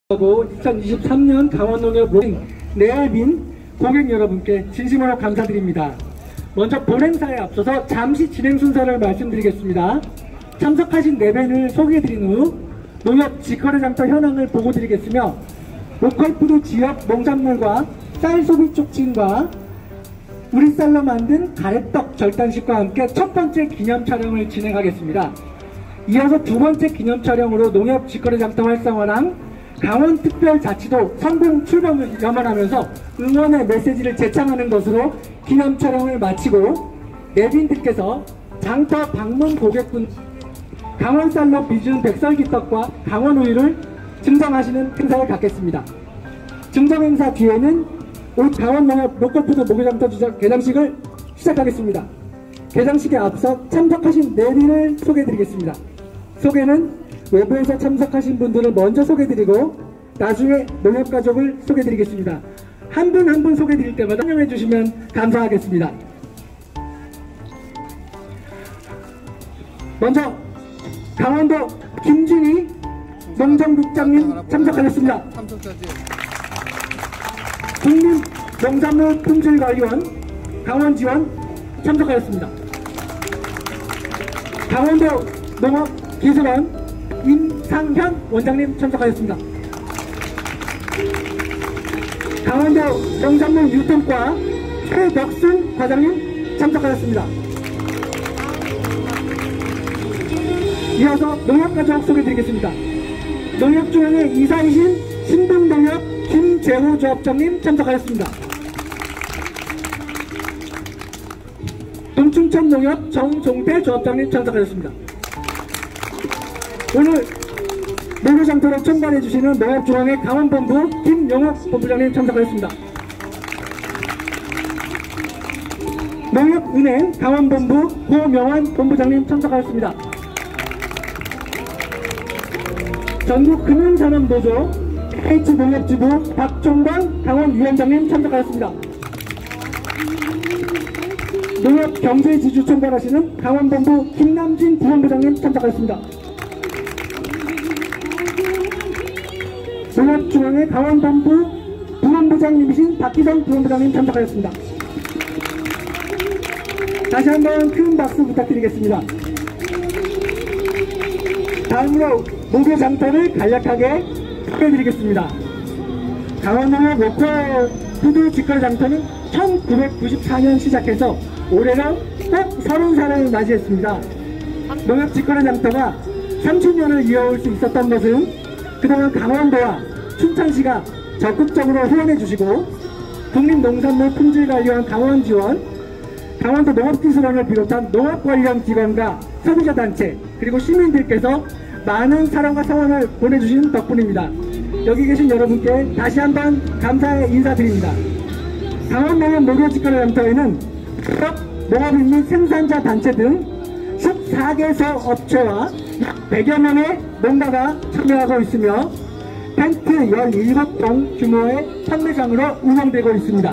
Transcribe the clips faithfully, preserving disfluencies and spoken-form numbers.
이천이십삼 년 강원농협 로딩 내빈 고객 여러분께 진심으로 감사드립니다. 먼저 본행사에 앞서서 잠시 진행 순서를 말씀드리겠습니다. 참석하신 내빈을 소개해드린 후 농협 직거래장터 현황을 보고드리겠으며 로컬푸드 지역 농산물과 쌀 소비 촉진과 우리 쌀로 만든 가래떡 절단식과 함께 첫 번째 기념 촬영을 진행하겠습니다. 이어서 두 번째 기념 촬영으로 농협 직거래장터 활성화랑 강원특별자치도 성공 출범을 염원하면서 응원의 메시지를 제창하는 것으로 기념 촬영을 마치고 내빈들께서 장터 방문 고객분 강원쌀로 빚은 백설기떡과 강원우유를 증정하시는 행사를 갖겠습니다. 증정행사 뒤에는 올 강원농협 로컬푸드 목요장터 개장식을 시작하겠습니다. 개장식에 앞서 참석하신 내빈을 소개해드리겠습니다. 소개는 외부에서 참석하신 분들을 먼저 소개해드리고 나중에 농협가족을 소개해드리겠습니다. 한 분 한 분 소개해드릴 때마다 설명해 주시면 감사하겠습니다. 먼저 강원도 김진희 농정국장님 참석하셨습니다. 국립농산물품질관리원 강원지원 참석하였습니다. 강원도 농업기술원 임상현 원장님 참석하였습니다. 강원도 농산물 유통과 최덕순 과장님 참석하였습니다. 이어서 농협가족 소개드리겠습니다. 농협중앙회 이사이신 신동농협 김재호 조합장님 참석하였습니다. 동충천농협 정종태 조합장님 참석하였습니다. 오늘 목요장터를 총괄해주시는 농협중앙회 강원본부 김영옥 본부장님 참석하였습니다. 농협은행 강원본부 고명환 본부장님 참석하였습니다. 전국금융산업노조 H농협지부 박종광 강원위원장님 참석하였습니다. 농협경제지주 총괄하시는 강원본부 김남진 부본부장님 참석하였습니다. 농협중앙회 강원본부 부본부장님이신 박기성 부본부장님 참석하였습니다. 다시 한번 큰 박수 부탁드리겠습니다. 다음으로 목요장터를 간략하게 소개해드리겠습니다. 강원농협 로컬푸드 직거래장터는 천구백구십사 년 시작해서 올해로 꼭 서른 살을 맞이했습니다. 농협 직거래장터가 삼십 년을 이어올 수 있었던 것은 그동안 강원도와 춘천시가 적극적으로 후원해주시고 국립농산물품질관리원 강원지원, 강원도 농업기술원을 비롯한 농업관련 기관과 소비자단체 그리고 시민들께서 많은 사랑과 성원을 보내주신 덕분입니다. 여기 계신 여러분께 다시 한번 감사의 인사드립니다. 강원농협 목요직거래장터에는 농업인 및 생산자 단체 등 십사 개소 업체와 약 백여 명의 농가가 참여하고 있으며 텐트 열일곱 동 규모의 판매장으로 운영되고 있습니다.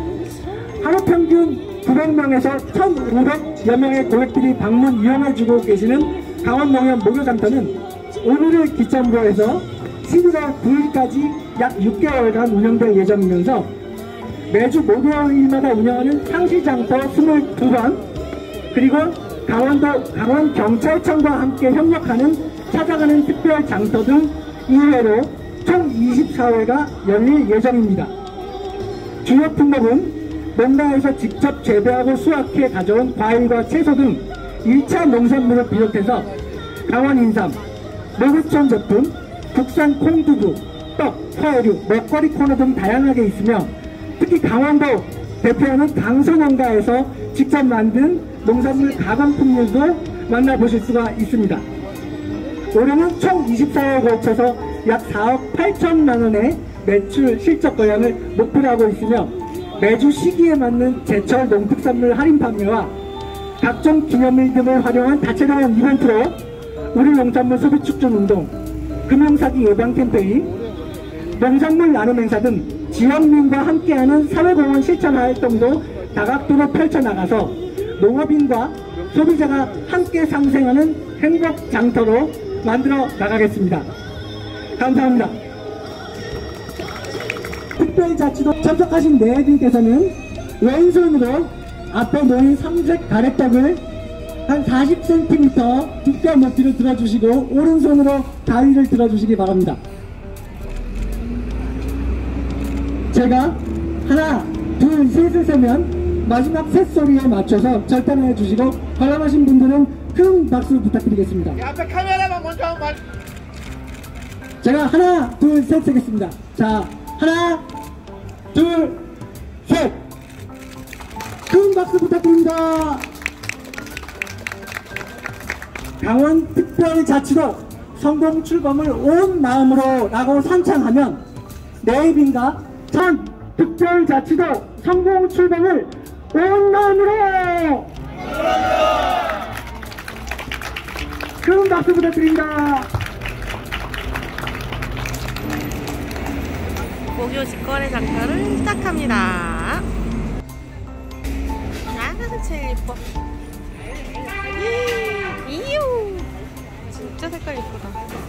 하루 평균 구백 명에서 천오백여 명의 고객들이 방문 이용해주고 계시는 강원농협 목요장터는 오늘을 기점으로 해서 십일월 구일까지 약 육 개월간 운영될 예정이면서 매주 목요일마다 운영하는 상시장터 이십이 번 그리고 강원도 강원경찰청과 함께 협력하는 찾아가는 특별장터 등 이외로 총 이십사 회가 열릴 예정입니다. 주요 품목은 농가에서 직접 재배하고 수확해 가져온 과일과 채소 등 일 차 농산물을 비롯해서 강원 인삼, 노구촌 제품, 국산 콩두부, 떡, 서해류, 먹거리 코너 등 다양하게 있으며 특히 강원도 대표하는 강서농가에서 직접 만든 농산물 가공품류도 만나보실 수가 있습니다. 올해는 총 이십사 회에 걸쳐서 약 사억 팔천만 원의 매출 실적 거량을 목표로 하고 있으며 매주 시기에 맞는 제철 농특산물 할인 판매와 각종 기념일 등을 활용한 다채로운 이벤트로 우리 농산물 소비 촉진 운동, 금융사기 예방 캠페인, 농산물 나눔 행사 등 지역민과 함께하는 사회공헌 실천 활동도 다각도로 펼쳐나가서 농업인과 소비자가 함께 상생하는 행복 장터로 만들어 나가겠습니다. 감사합니다. 특별자치도 참석하신 네 분께서는 왼손으로 앞에 놓인 삼색 가래떡을 한 사십 센티미터 두께 높이로 들어주시고 오른손으로 가위를 들어주시기 바랍니다. 제가 하나, 둘, 셋을 세면 마지막 셋소리에 맞춰서 절단해 주시고 관람하신 분들은 큰 박수 부탁드리겠습니다. 앞에 카메라만 먼저 한번. 제가 하나, 둘, 셋 세겠습니다. 자, 하나, 둘, 셋. 큰 박수 부탁드립니다. 강원특별자치도 성공 출범을 온 마음으로 라고 선창하면 내빈과 전 특별자치도 성공 출범을 온 마음으로 큰 박수 부탁드립니다. 목요 직거래 장터를 시작합니다. 아, 제일 예뻐. 이유, 진짜 색깔 예쁘다.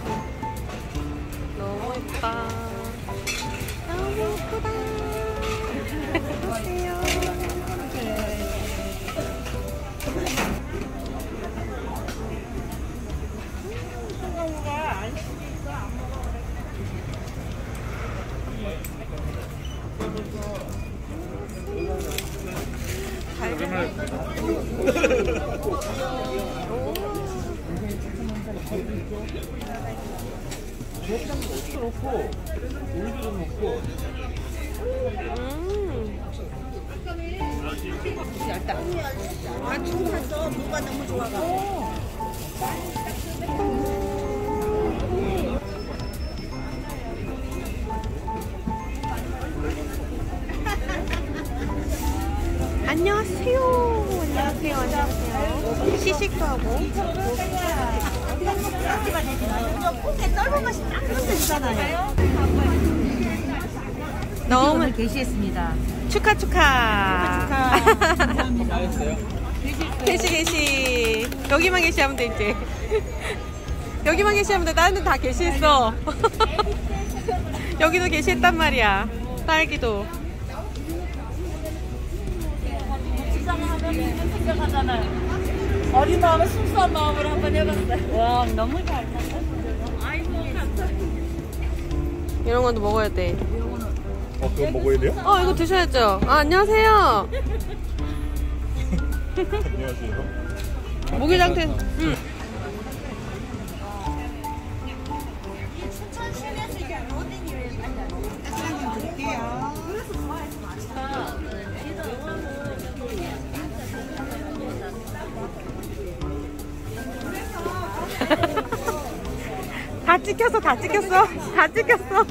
너무 예쁘다. 너무 예쁘다. 보세요. 아, 충분했어. 누가 너무 좋아가지고. 안녕하세요. 안녕하세요. 안녕하세요. 시식도 하고. 꽃게 썰은 맛이 딱 느껴지잖아요. 너무 게시했습니다. 축하 축하. 축하. 감사합니다. 게시 게시. 여기만 게시하면 돼 이제. 여기만 게시하면 돼. 나는 다 게시했어. 여기도 게시했단 말이야. 딸기도. 생각하잖아요. 어린 마음에 순수한 마음으로 한번 해봤어요. 와, 너무 잘 탔어. 아이고, 감사합니다. 이런 것도 먹어야 돼. 어, 그거 먹어야 돼요? 어, 이거 드셔야죠. 아, 안녕하세요. 안녕하세요. 모기장태. 응. 춘천시내에서 이게 로딩이 왜 한잔 드릴게요. 그래서 좋아해서 맛있다. 다 찍혔어, 다 찍혔어. 다 찍혔어.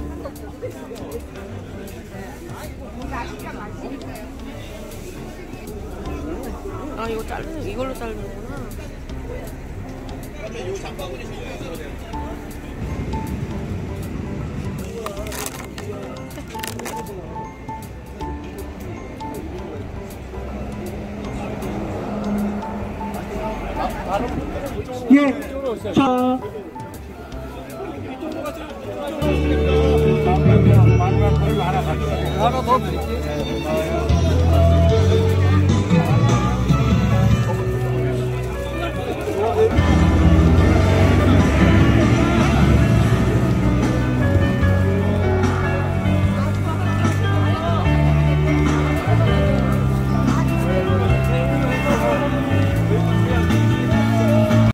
아, 이거 자르는, 이걸로 자르는구나. 예, 자. 하나 더 드릴게요.